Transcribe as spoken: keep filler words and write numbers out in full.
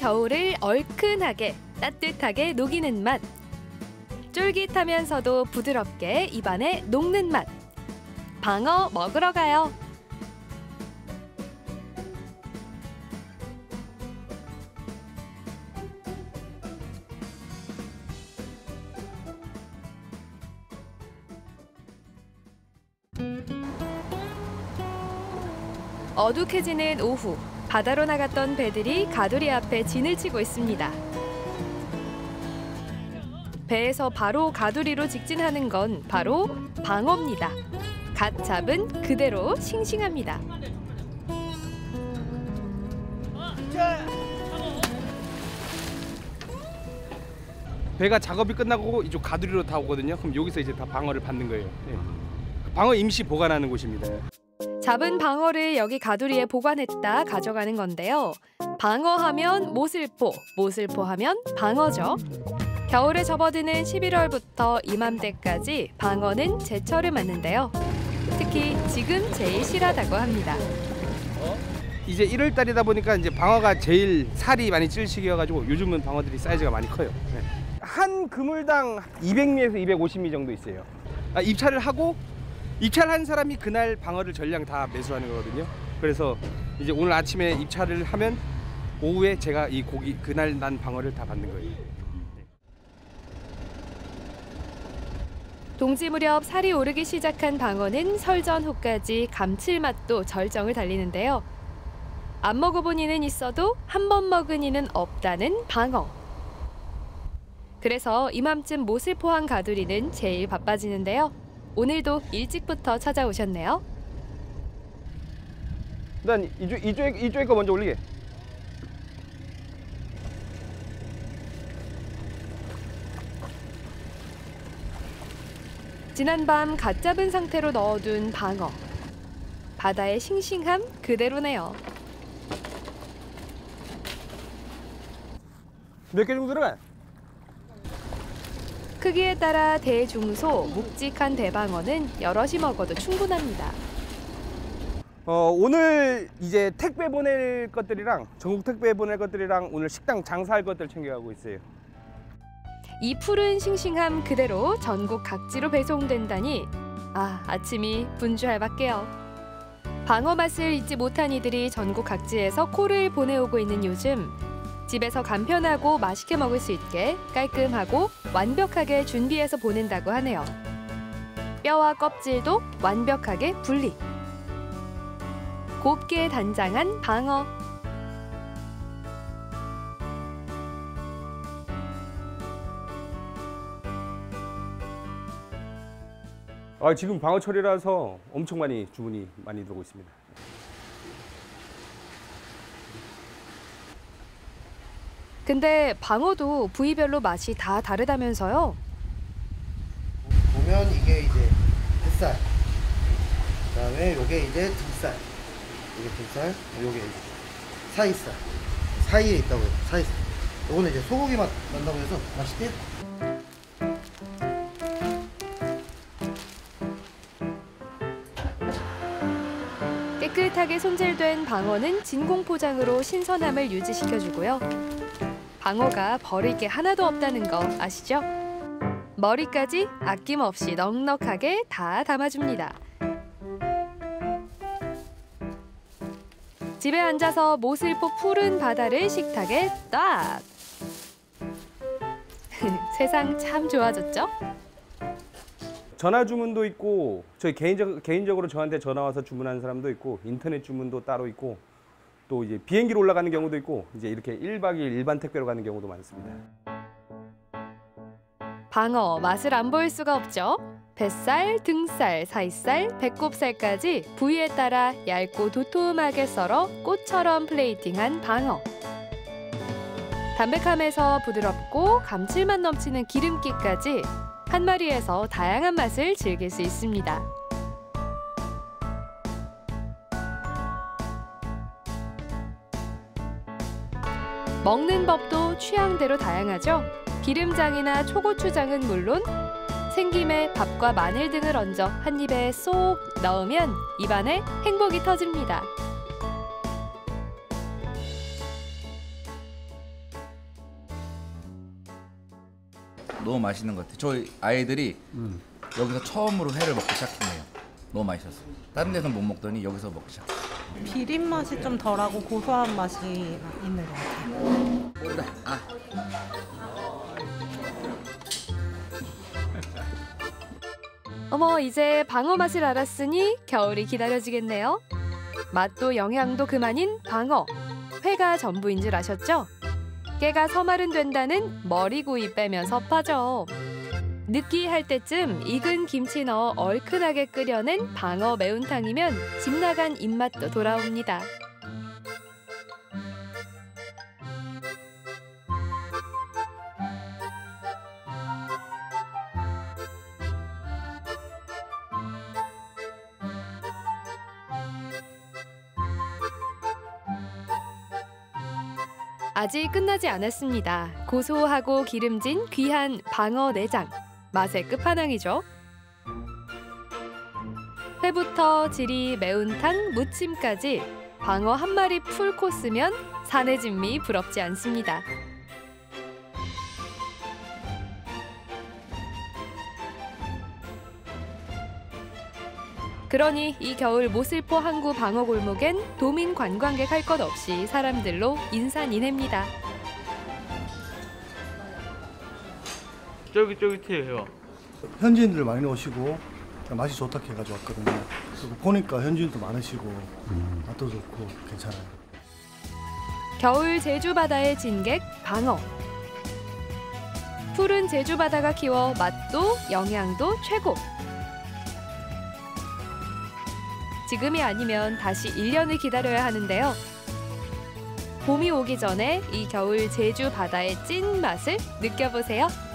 겨울을 얼큰하게 따뜻하게 녹이는 맛. 쫄깃하면서도 부드럽게 입안에 녹는 맛. 방어 먹으러 가요. 어둑해지는 오후, 바다로 나갔던 배들이 가두리 앞에 진을 치고 있습니다. 배에서 바로 가두리로 직진하는 건 바로 방어입니다. 갓 잡은 그대로 싱싱합니다. 배가 작업이 끝나고 이쪽 가두리로 다 오거든요. 그럼 여기서 이제 다 방어를 받는 거예요. 네. 방어 임시 보관하는 곳입니다. 잡은 방어를 여기 가두리에 보관했다 가져가는 건데요. 방어하면 모슬포, 모슬포하면 방어죠. 겨울에 접어드는 십일월부터 이맘때까지 방어는 제철을 맞는데요. 특히 지금 제일 실하다고 합니다. 이제 일월 달이다 보니까 이제 방어가 제일 살이 많이 찔 시기여가지고 요즘은 방어들이 사이즈가 많이 커요. 네. 한 그물당 이백 미에서 이백오십 미 정도 있어요. 아, 입찰을 하고 입찰한 사람이 그날 방어를 전량 다 매수하는 거거든요. 그래서 이제 오늘 아침에 입찰을 하면 오후에 제가 이 고기 그날 난 방어를 다 받는 거예요. 동지 무렵 살이 오르기 시작한 방어는 설 전후까지 감칠맛도 절정을 달리는데요. 안 먹어본 이는 있어도 한 번 먹은 이는 없다는 방어. 그래서 이맘쯤 모슬포항 가두리는 제일 바빠지는데요. 오늘도 일찍부터 찾아오셨네요. 일단 이쪽, 이쪽에, 이쪽에 거 먼저 올리게. 지난밤 갓 잡은 상태로 넣어둔 방어. 바다의 싱싱함 그대로네요. 몇 개 정도 들어가요? 크기에 따라 대중소, 묵직한 대방어는 여럿이 먹어도 충분합니다. 어, 오늘 이제 택배 보낼 것들이랑 전국 택배 보낼 것들이랑 오늘 식당 장사할 것들 챙겨가고 있어요. 이 푸른 싱싱함 그대로 전국 각지로 배송된다니 아, 아침이 분주할 밖에요. 방어 맛을 잊지 못한 이들이 전국 각지에서 콜을 보내오고 있는 요즘 집에서 간편하고 맛있게 먹을 수 있게 깔끔하고 완벽하게 준비해서 보낸다고 하네요. 뼈와 껍질도 완벽하게 분리. 곱게 단장한 방어. 아, 지금 방어철이라서 엄청 많이 주문이 많이 들어오고 있습니다. 근데 방어도 부위별로 맛이 다 다르다면서요? 보면 이게 이제 뱃살, 그다음에 요게 이제 등살, 이게 등살, 요게 이제 사이살, 사이에 있다고 해요. 사이살. 요거는 이제 소고기 맛 난다고 해서 맛있대요. 깨끗하게 손질된 방어는 진공 포장으로 신선함을 유지시켜주고요. 방어가 버릴 게 하나도 없다는 거 아시죠? 머리까지 아낌없이 넉넉하게 다 담아줍니다. 집에 앉아서 모슬포 푸른 바다를 식탁에 딱! 세상 참 좋아졌죠? 전화 주문도 있고 저희 개인적, 개인적으로 저한테 전화 와서 주문하는 사람도 있고 인터넷 주문도 따로 있고 또 이제 비행기로 올라가는 경우도 있고 이제 이렇게 일 박 이 일 일반 택배로 가는 경우도 많습니다. 방어 맛을 안 보일 수가 없죠. 뱃살, 등살, 사이살, 배꼽살까지 부위에 따라 얇고 도톰하게 썰어 꽃처럼 플레이팅한 방어. 담백함에서 부드럽고 감칠맛 넘치는 기름기까지 한 마리에서 다양한 맛을 즐길 수 있습니다. 먹는 법도 취향대로 다양하죠. 기름장이나 초고추장은 물론 생김에 밥과 마늘 등을 얹어 한 입에 쏙 넣으면 입안에 행복이 터집니다. 너무 맛있는 것 같아요. 저희 아이들이 음. 여기서 처음으로 회를 먹기 시작했네요. 너무 맛있었어요. 다른 데서 못 먹더니 여기서 먹기 시작했어요. 비린 맛이 좀 덜하고 고소한 맛이 있는 것 같아요. 아. 어머, 이제 방어 맛을 알았으니 겨울이 기다려지겠네요. 맛도 영양도 그만인 방어. 회가 전부인 줄 아셨죠? 깨가 서말은 된다는 머리구이 빼면 섭하죠. 느끼할 때쯤 익은 김치 넣어 얼큰하게 끓여낸 방어 매운탕이면 집 나간 입맛도 돌아옵니다. 아직 끝나지 않았습니다. 고소하고 기름진 귀한 방어 내장. 맛의 끝판왕이죠. 회부터 지리, 매운탕, 무침까지 방어 한 마리 풀 코스면 산의 진미 부럽지 않습니다. 그러니 이 겨울 모슬포 항구 방어 골목엔 도민 관광객 할 것 없이 사람들로 인산인해입니다. 쫄깃쫄깃해요. 현지인들 많이 오시고 맛이 좋다 해가지고 왔거든요. 그리고 보니까 현지인도 많으시고 맛도 좋고 괜찮아요. 겨울 제주 바다의 진객 방어. 푸른 제주 바다가 키워 맛도 영양도 최고. 지금이 아니면 다시 일 년을 기다려야 하는데요. 봄이 오기 전에 이 겨울 제주 바다의 찐 맛을 느껴보세요.